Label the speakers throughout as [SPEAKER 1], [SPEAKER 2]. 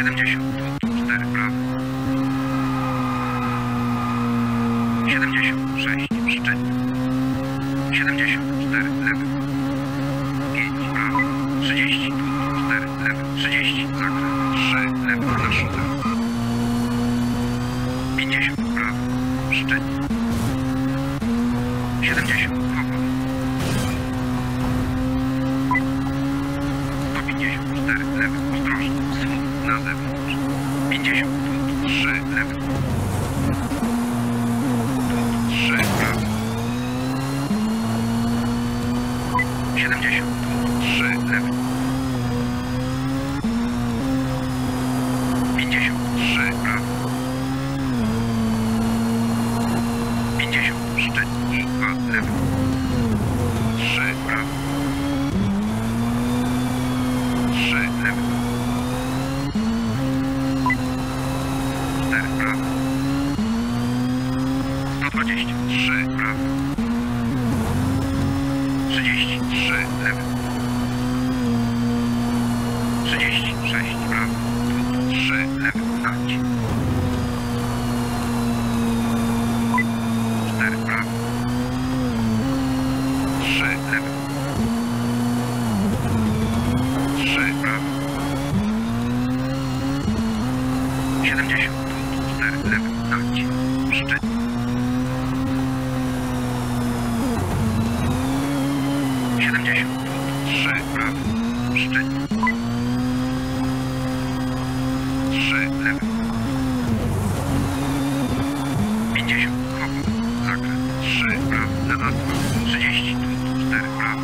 [SPEAKER 1] 70, 4 prawo. 76, szczyt. 74, lewy. 5, prawo. 30, 4, lewy. 30, zakręt. 3, lewy, na szutę. 50, prawo. Szczyt. 70, opór. 154, lewy, ostrożnie. Zwód na zewnątrz. 50, 3, lewy. 3, prawo. 70, 3, lewy. 53, prawo. 50, szczyt i 2, lewy. 3, prawo. 3, lewy. 4, prawo. 120, 3, prawo. 33, lewy. 36, prawo. 3, lewy, dać. 4, prawo. 3, lewy. 3, prawo. 70, 4, lewy, dać. Szczyt. 70, 3, prawo. Szczyt. 3, lewy. 50, opór. Zakręt. 3, prawo. Na asfalt. 30, 4, prawo.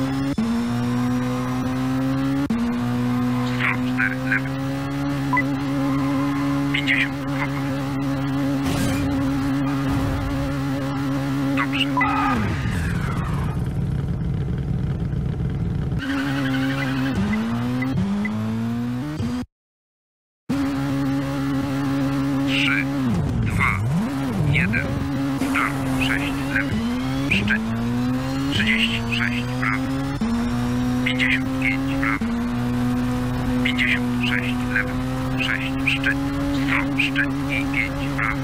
[SPEAKER 1] 104, lewy. 50, opór. Dobrze. 3, 2, 1, start, 6, lewy, szczyt, 36, prawo, 55, prawo, 56, lewy, 6, szczyt, 100, szczyt i 5, prawo,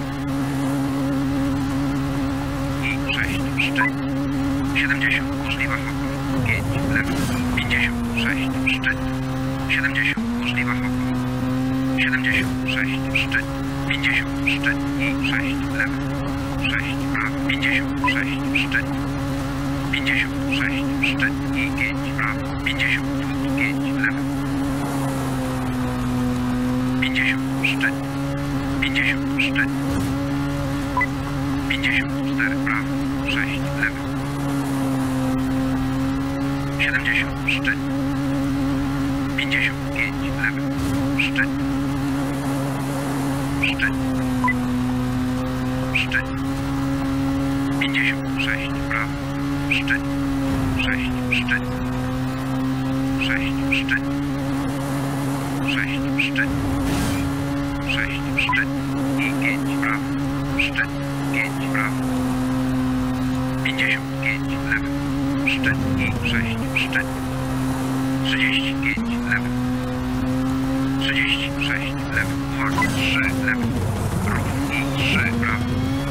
[SPEAKER 1] i 6, szczyt, 70, możliwa opór, 5, lewy, 56, szczyt, 70, możliwa opór, 76, szczyt, 50, szczyt i 6, lewy, 6, prawo, 56, szczyt, 56, szczyt i 5, prawo, 55, lewy, 50, szczyt, 50, szczyt, 54, prawo, 6, lewy, 70, szczyt, 55, lewy, szczyt, szczyt, szczyt, 56, prawo, szczyt, 6, szczyt, 6, szczyt, 6, szczyt, 6, szczyt i 5, prawo, szczyt, 5, prawo, 55, lewy, szczyt i 6, szczyt, 35, lewy, 36, lewy, uwaga, 3, lewy, ruch i 3, prawo,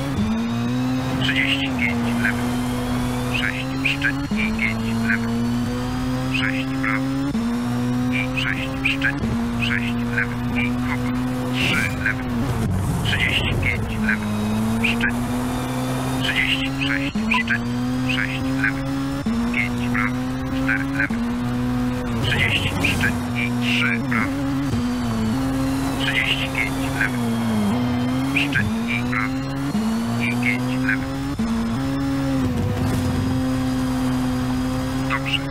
[SPEAKER 1] 35, lewy, 6, szczyt i 5, lewy, 6, prawo, i 6, szczyt, 6, lewy, i opór, 3, lewy, 35, lewy, szczyt, 36, szczyt, 6, lewy, 5, prawo, 4, lewy, 30, szczyt i 3, prawo, 35, lewy, szczyt i prawo, i 5, lewy. Dobrze.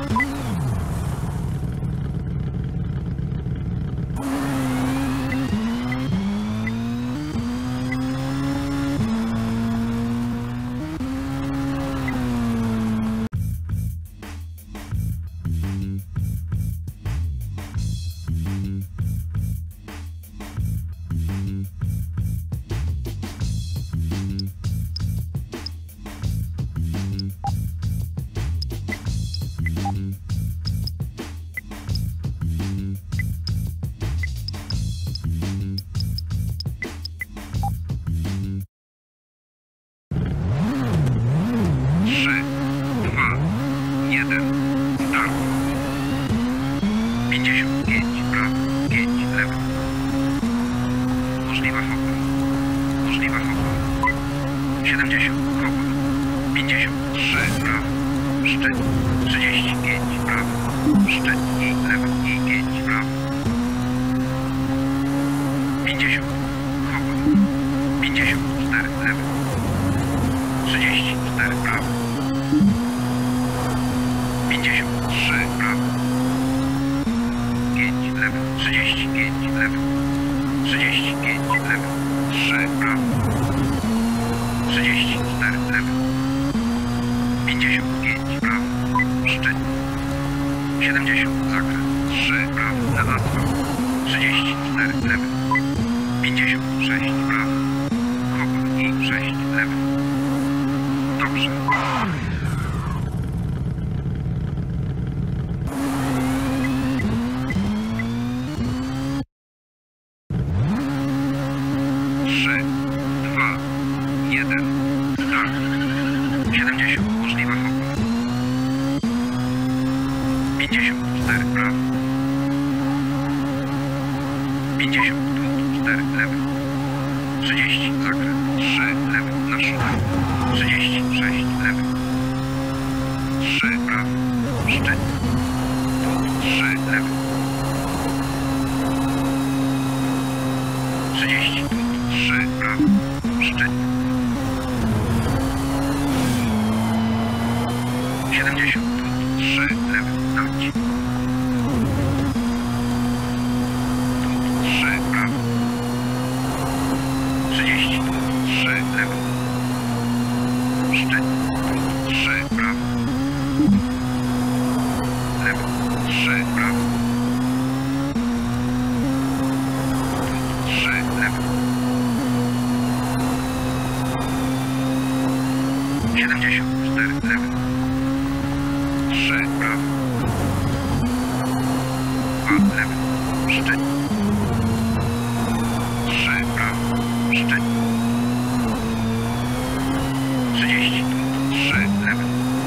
[SPEAKER 1] 55 prawo, 5 lewo. Możliwa hopa. Możliwa hopa. 70 hopa. 53 prawo. Szczyt. 35 prawo. Szczyt i lewo i 5 prawo. 50 hopa. 54 lewo. 34 prawo. 53 prawo. 5 lewo. 35 lewo. 35 lewo. 3 prawo. 34 lewo. 55 prawo. Szczyt. 70 zakręt. 3 prawo na asfalt. 34 lewo. 56 prawo. Hopa i 6 lewo. Dobrze. Trzy, 2, 1, start. 70 możliwa hopa. 54 prawo. 54 lewo. 30 zakręt. 3 lewo na szybę. 36 lewo. 3 prawo. Szczyt. 3 lewo. 30 3 prawo. Szczyt. 70 3 lewo. Dać. 3 prawo. 30 3 lewo. Szczyt. 3 prawo. Lewo. 3 prawo. 3 lewo. 74 lewo. 3 prawo. 2 lewo. Szczyt. 3 prawo. Szczyt. 30 3 lewo.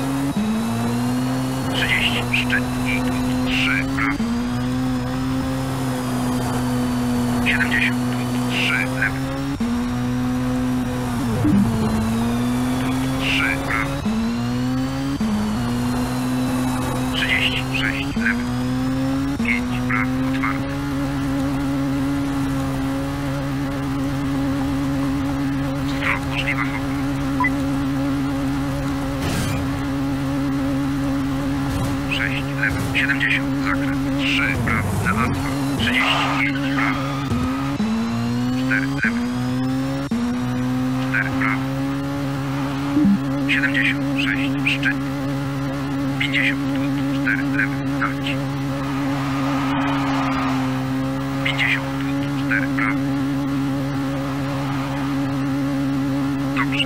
[SPEAKER 1] 30 szczyt i 3 prawo. 70 3 lewo. 3 prawo. 36 lewo. 5 prawo otwarte. 100 możliwa hopa. 6 lewo. 70 zakręt. 3 prawo na asfalt. 35 prawo. 4 lewo. 4 prawo. 76 szczyt. 50 4 lewo. Dać. 50 4 prawo. Dobrze.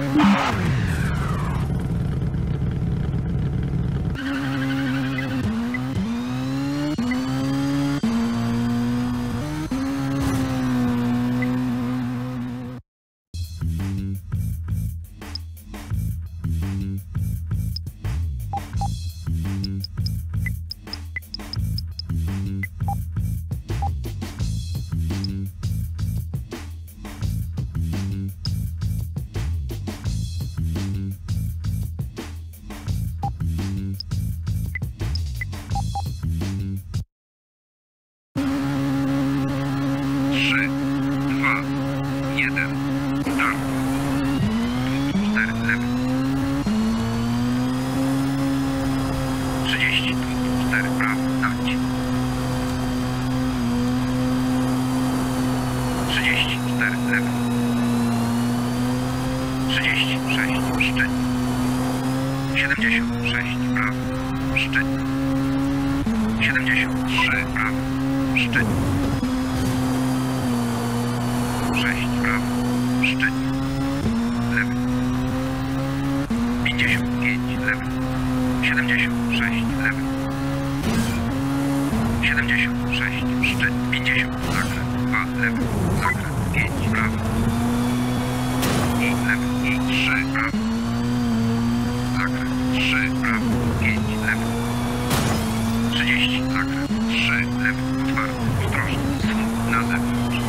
[SPEAKER 1] Zakręt. 3 lewy, otwarty, ostrożnie, zwód na zewnątrz.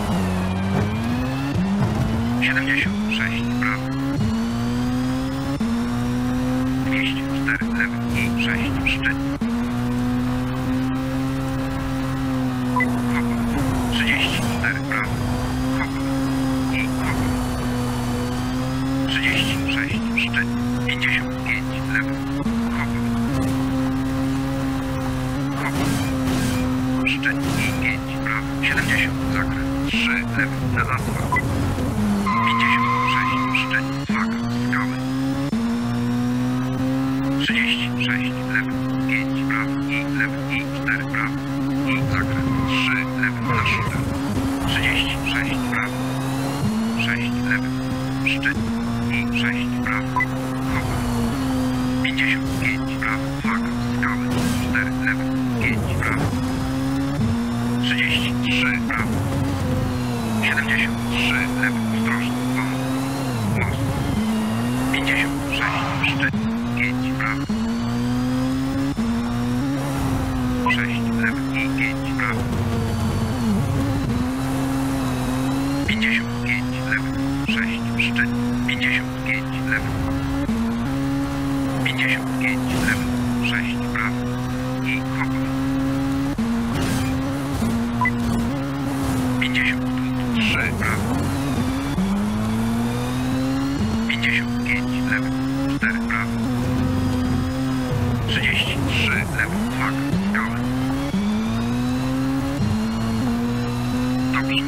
[SPEAKER 1] 76 prawo. 204 lewy i 6 szczyt. Kopa. 34 prawo. Kopa. I kopa. 36 szczyt. 55 lewy. Kopa. Kopa. Szczyt i 5 prawo. 70 zakręt. 3 lewy na asfalt. 56 szczyt. Faka. Skały. 36 lewy. 5 prawo. I lewy. I 4 prawo. I zakręt. 3 lewy na szutę. 36 prawo. 6 lewy. Szczyt. I 6 prawo. Kopa. 55 prawo. Faka. Skały. 4 lewy. 5 prawo. 33 prawo. 73 lewy. Ostrożnie. Most. 56 szczyt. 5 prawo. 6 lewy i 5 prawo. 55 lewy. 6 szczyt. 55 lewy. 55 lewy. 6 prawo. I kopa. 53 prawo. 55 lewy. 4 prawo. 33 lewy. Faka. Skały. Dobrze.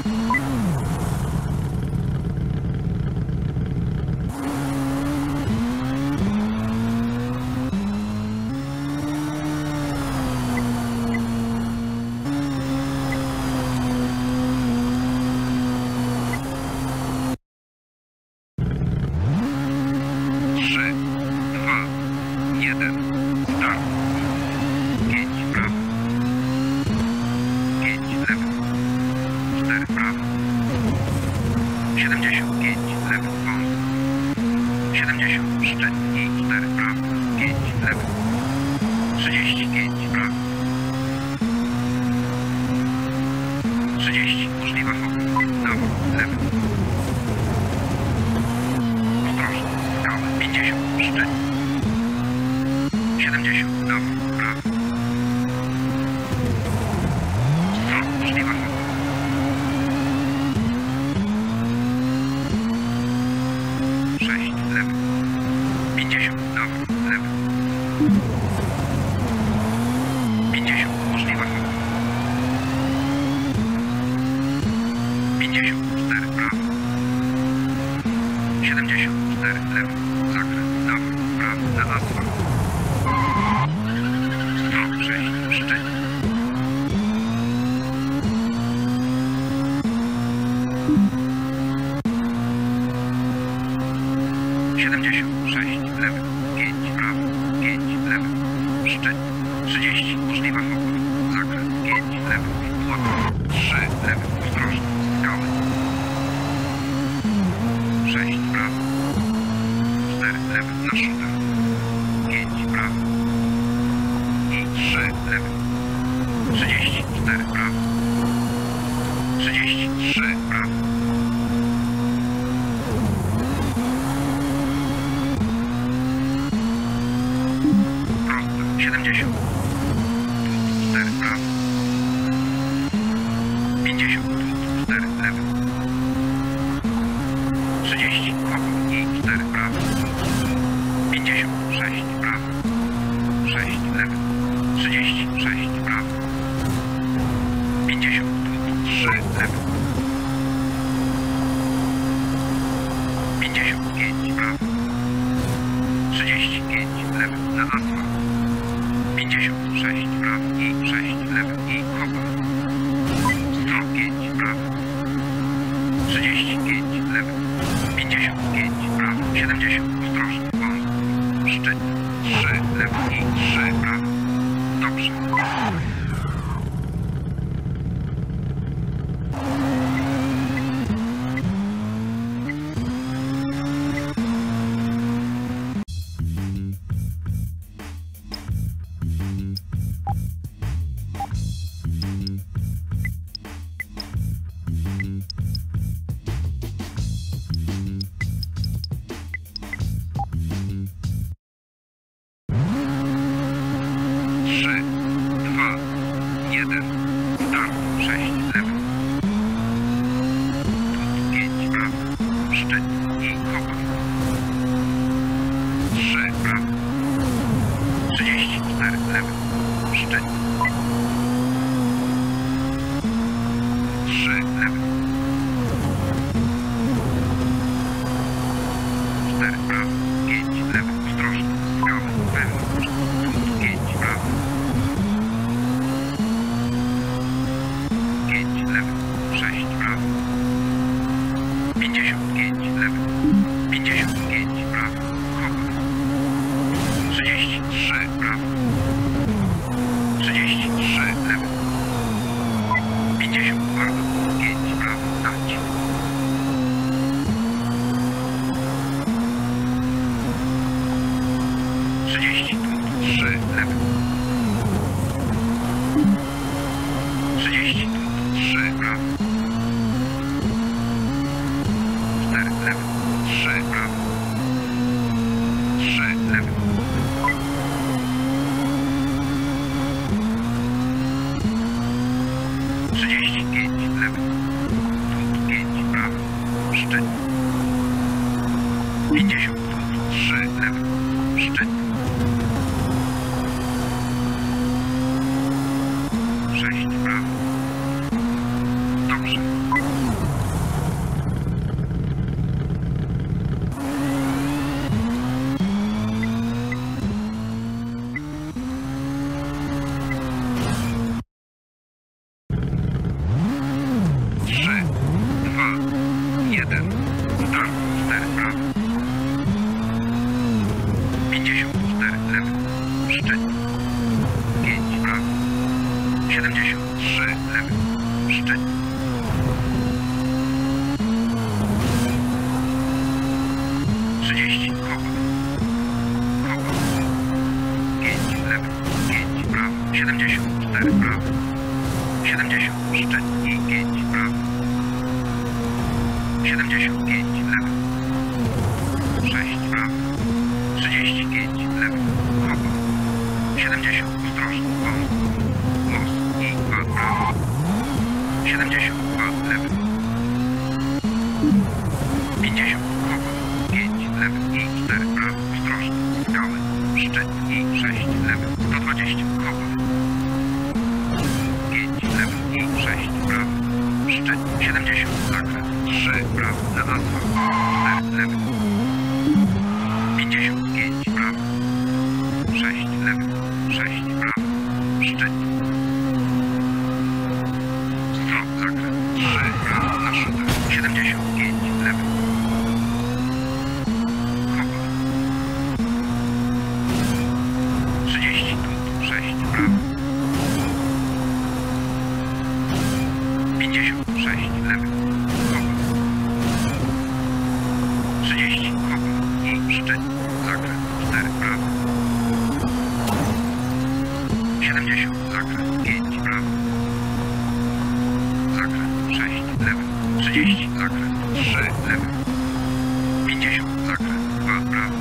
[SPEAKER 2] Dobrze.
[SPEAKER 1] 1. Start. 6. Lewy. Punkt 5. Prawo. Szczyt i kopa. 3. Prawo. 34. Lewy. Szczyt. 3. Lewy. 4. Prawo. 5. Lewy. Ostrożnie. Skały. Wewnątrz. Punkt 5. Prawo. 5. Lewy. 6. Prawo. 55. Lewy. 55. Prawo. Kopa. 33. Prawo. 33. Lewy. 52. 5. Prawo. Dać. 3. Lewy. 3. Prawo. 4. Lewy. 3. Prawo. 3. Lewy. 35. Lewy. Punkt 5. Prawo. Szczyt. 53. Lewy. Szczyt. 6. Prawo. Dobrze. Trzy, 2, 1. Start. 4. Prawo. 54. Lewy. Szczyt. 5. Prawo. 73. Lewy. Szczyt. 30. Kopa. Kopa. 5. Lewy. 5. Prawo. 74. Prawo. 70. Szczyt i 5. Prawo. 75. Lewy. 6. Prawo. 35. Lewy. Kopa. 70. Ostrożnie. Wąsko. Most i 2. Prawo. 72. Lewy. 50. Kopa. 5. Lewy i 4. Prawo. Ostrożnie. Skały. Szczyt i 6. Lewy. 120. Kopa. 5. Lewy i 6. Prawo. Szczyt. 70. Zakręt. 3. Prawo. Na asfalt. 4. Lewy. 55. Prawo. 6. Lewy. 6. Prawo. Szczyt. Strop. Zakręt. 3. Prawo. Na szutę. 75. Lewy. Kopa. 30. Punkt. 6. Prawo. 56. Lewy. Kopa. 30. Kopa. I szczyt. Zakręt. 4. Prawo. 70. Zakręt. 5. Prawo. Zakręt. 6. Lewy. 30. Zakręt. 3. Lewy. 50. Zakręt. 2. Prawo.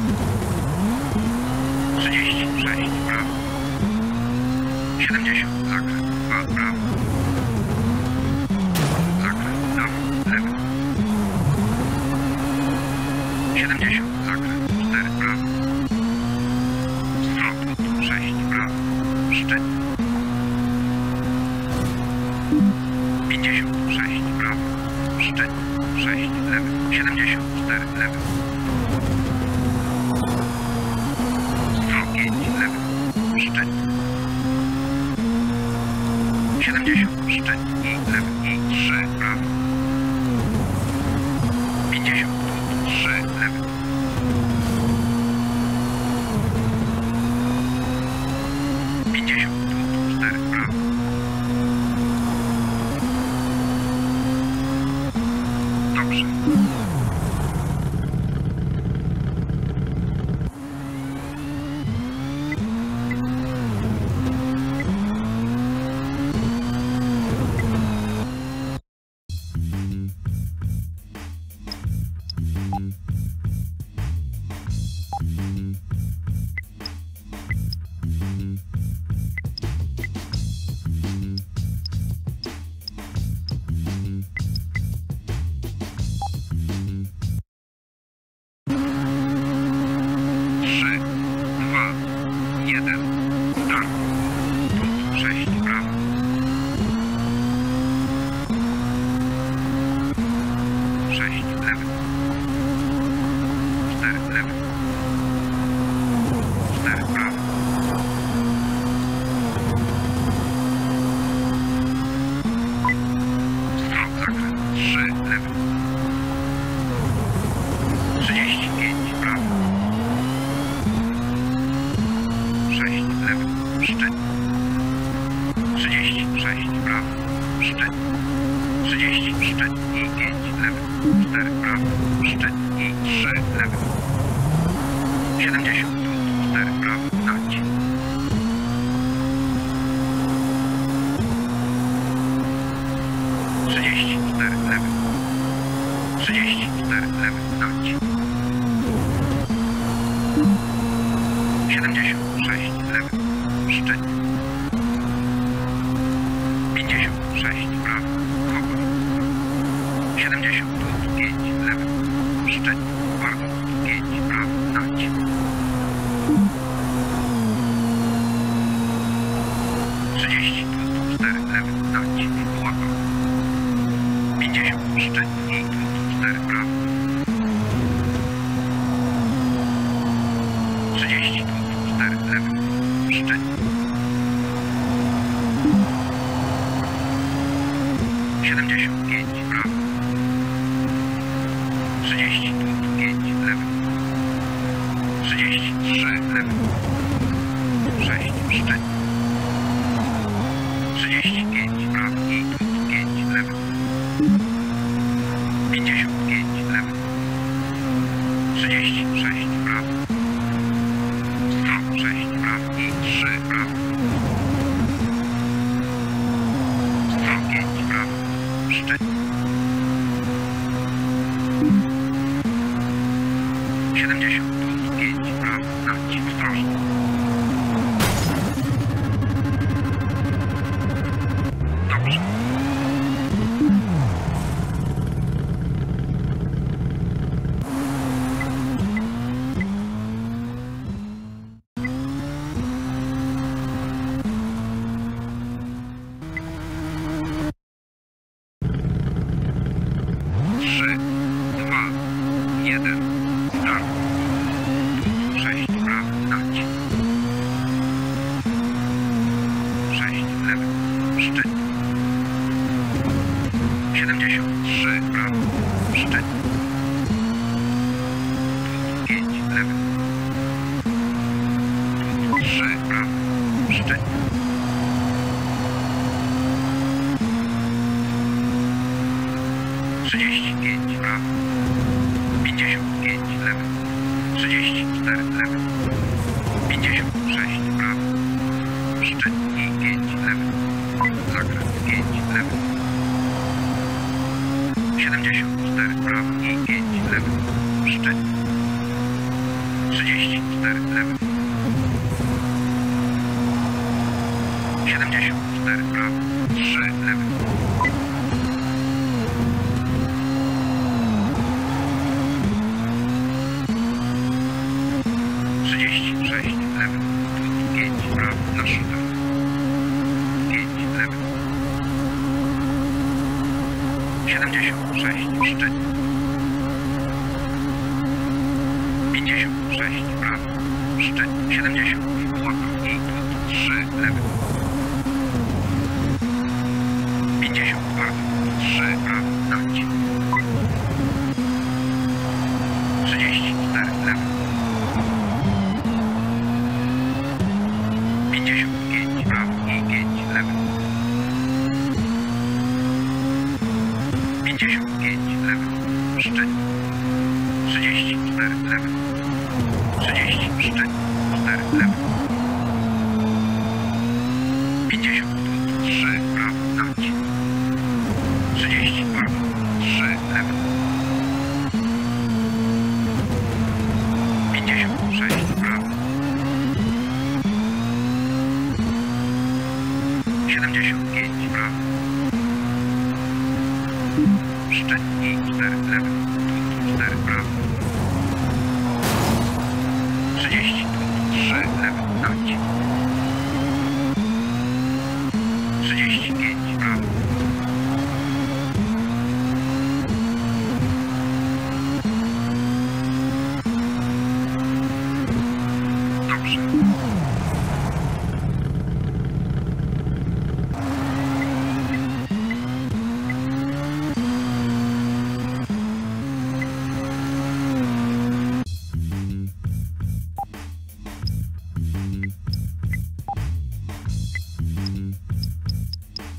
[SPEAKER 1] 36. Prawo. 70. Zakręt. 2. Prawo. Zakręt. Prawo. Lewy. 70. Zakręt. 4. Prawo. Zwrot. 6. Prawo. Szczyt. 56. Prawo. Szczyt. 6. Lewy. 74. Lewy. 105. Lewy. Szczyt. 70. Szczyt i lewy i 3. Prawo. 50. 3. Lewy. 50. 4. Prawo. Dobrze. 70, 4 prawo, najdź. 34 lewy. 34 lewy, najdź. 76 lewy, szczyt. 56 prawo, kogoń. 75 lewy, szczyt. Bardzo 5 prawo, najdź. 34 lewy, najdź. Łapa. 50 szczyt i 4 prawo. 34 lewy, szczyt. 75 prawo. 35 lewy. 33 lewy. 6 szczyt. 35 prawo i 5 lewy. 55 lewy. 36 prawo. 106 prawo i 3 prawo. 105 prawo. Szczyt. 75 prawo. Najdź ostrożnie. Dobrze. Trzy, 2, 1, start. 6 prawo, najdź. 6 lewy, szczyt. 73 prawo, szczyt. 5 lewy. 3 prawo, szczyt. 35 prawo. 55 lewy. 34 lewy. 56 prawo. Szczyt i 5 lewy. Zakręt 5 lewy. 74 prawo i 5 lewy. Szczyt. 34 lewy. 74 prawo. 3 lewy. 36 lewy. 5 prawo na szybę. 5 lewy. 76 szczyt. 56 prawo. Szczyt. 70 łapa i 3 lewy. 50 prawo. 3 prawo. Najdź. 34 lewy. 55 prawo i 5 lewy. 55 lewy. Szczyt. 34 lewy. 30 szczyt. 4 lewy. 53 prawo. Najdź. 30 prawo. 3 lewy. 56 prawo. 75 prawo. Szczyt i 4 lewy. 4 prawo. 33 lewy. Najdź. 35 prawo.
[SPEAKER 2] 1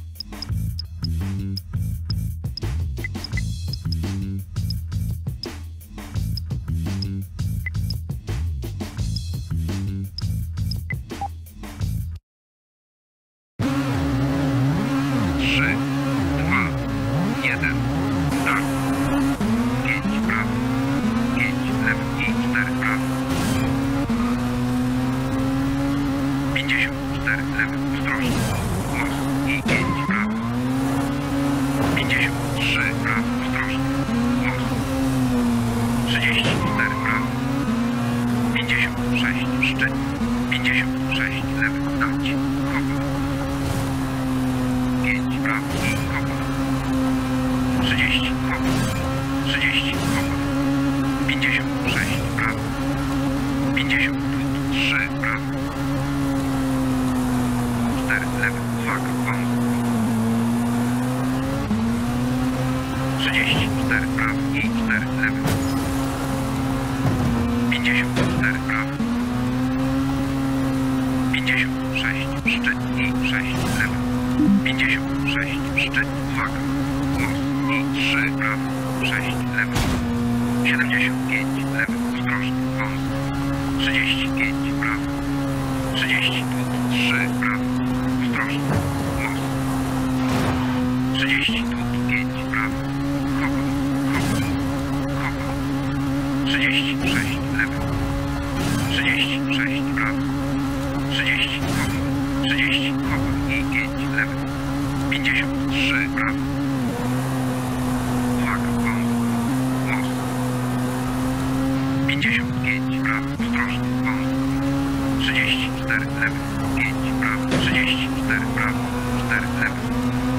[SPEAKER 1] 3, 2, 1, start. 5 prawo, 5 lewo i 4 prawo. 54 lewo, ostrożnie. Most i 5 prawo. 53 prawo, ostrożnie. Most. 34 prawo. 56 szczyt. 56 lewo, dać. Kopę. 5 prawo i kopę. 30 kopę. 30 kopę. 56 prawo. 53 prawo. 4 lewo, uwaga, wąs. 34 prawo i 4 lewo. 54 prawo. 56 szczyt i 6 lewo. 56 szczyt, uwaga. Most i 3 prawo. 6 lewo. 75 lewo, ostrożnie, wąs. 35 prawo. 33 prawo. Ostrożnie. Most. 35 prawo. Kopa. Kopa. Kopa. 36 lewo. 36 prawo. 30 kopa. 30 kopa i 5 lewo. 53 prawo. Uwaga, wąs. Most. 55 prawo. Ostrożnie. Wąs. 34 lewo. 5 prawo. 34 prawo. 4 lewo.